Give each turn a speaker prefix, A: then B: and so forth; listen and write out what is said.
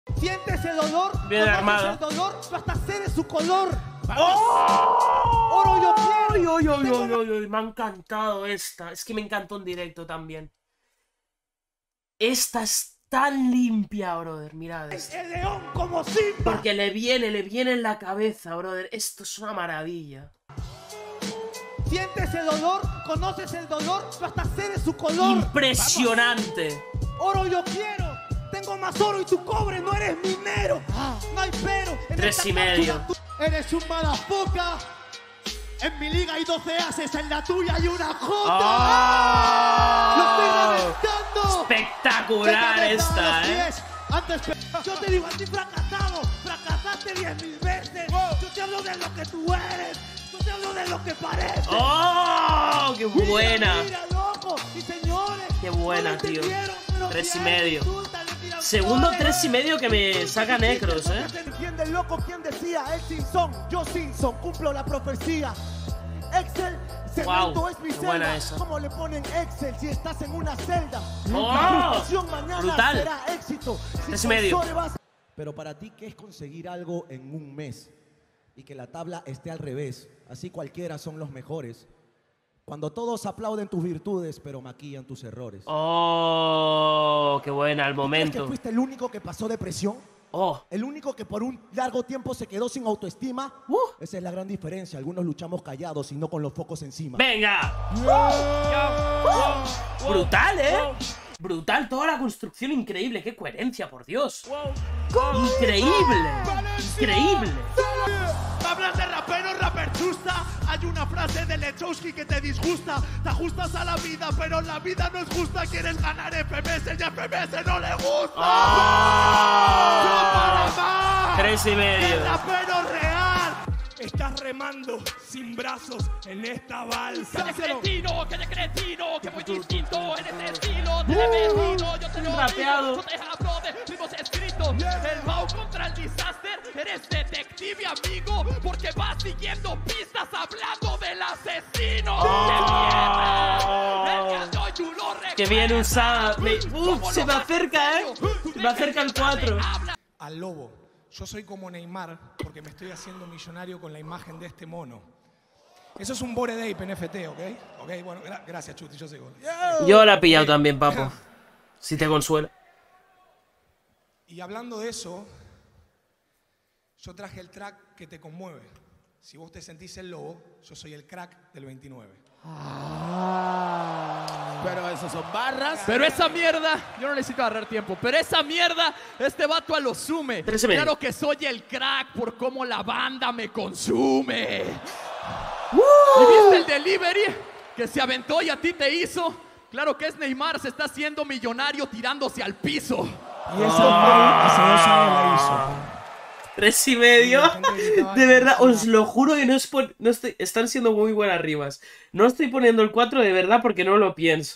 A: Siente ese dolor,
B: bien armado.
A: El dolor, tú hasta cedes su color.
B: ¡Oh!
A: Oro yo quiero.
B: Me ha encantado esta. Es que me encantó en directo también. Esta es tan limpia, brother. Mirad esto.
A: El león como Simba.
B: Porque le viene en la cabeza, brother. Esto es una maravilla.
A: Siente ese dolor, conoces el dolor, tú hasta cedes su color.
B: Impresionante.
A: Vamos. Oro yo quiero. Tengo más oro y tu cobre, no eres minero. No hay pero.
B: 3,5.
A: Eres un madafoca. En mi liga hay 12 ases, en la tuya hay una J.
B: ¡Oh!
A: ¡Lo estoy reventando!
B: Espectacular esta,
A: Antes, yo te digo a ti fracasado. Fracasaste 10.000 veces. Yo te hablo de lo que tú eres. Yo te hablo de lo que pareces.
B: ¡Oh! ¡Qué buena!
A: Mira, loco. Y señores,
B: ¡Qué buena,
A: no
B: tío!
A: 3,5.
B: Segundo 3,5 que me saca Necros,
A: ¿Entiende el loco quien decía? El Simpson, yo Simpson, cumplo la profecía. Excel, cemento es mi celda. ¿Cómo le ponen Excel si estás en una celda? La frustración mañana
B: brutal.
A: será éxito.
B: 3,5.
A: Pero para ti, ¿qué es conseguir algo en un mes? Y que la tabla esté al revés. Así cualquiera son los mejores. Cuando todos aplauden tus virtudes, pero maquillan tus errores.
B: ¡Oh! ¡Qué buena! Al momento.
A: ¿Crees que fuiste el único que pasó depresión?
B: ¡Oh!
A: El único que por un largo tiempo se quedó sin autoestima. Esa es la gran diferencia. Algunos luchamos callados y no con los focos encima.
B: ¡Venga! Brutal, Brutal, toda la construcción increíble. ¡Qué coherencia, por Dios! ¡Increíble! ¡Increíble!
A: Hablas de rapero, raperchusta. Hay una frase de Lechowski que te disgusta. Te ajustas a la vida, pero la vida no es justa. Quieres ganar FMS y a FMS no le gusta.
B: ¡Oh! 3,5.
A: Rapero real.
C: Estás remando sin brazos en esta balsa.
D: Que de cretino, que muy distinto en este estilo. Te he metido, yo te lo
B: rapeado.
D: digo. Yo te hablo de ritmos escritos. El Mau contra el Disaster. Eres detective, amigo, porque vas siguiendo pistas hablando del asesino.
B: ¡Qué bien usada! Se me acerca, Se me acerca el 4.
C: Al lobo. Yo soy como Neymar porque me estoy haciendo millonario con la imagen de este mono. Eso es un Bored Ape NFT, ¿ok? Ok, bueno, gracias, Chuti, yo sé.
B: Yo la he pillado también, papo. Si te consuela.
C: Y hablando de eso, yo traje el track que te conmueve. Si vos te sentís el lobo, yo soy el crack del 29.
A: Pero eso son barras.
D: Pero esa mierda, yo no necesito agarrar tiempo, pero esa mierda, este vato a lo sume.
B: 3,5.
D: Claro que soy el crack por cómo la banda me consume. ¿Y viste el delivery que se aventó y a ti te hizo? Claro que es Neymar, se está haciendo millonario tirándose al piso.
C: Y esa hace 2 años la hizo.
B: 3,5. De verdad, os lo juro que no estoy. Están siendo muy buenas rimas. No estoy poniendo el 4 de verdad porque no lo pienso.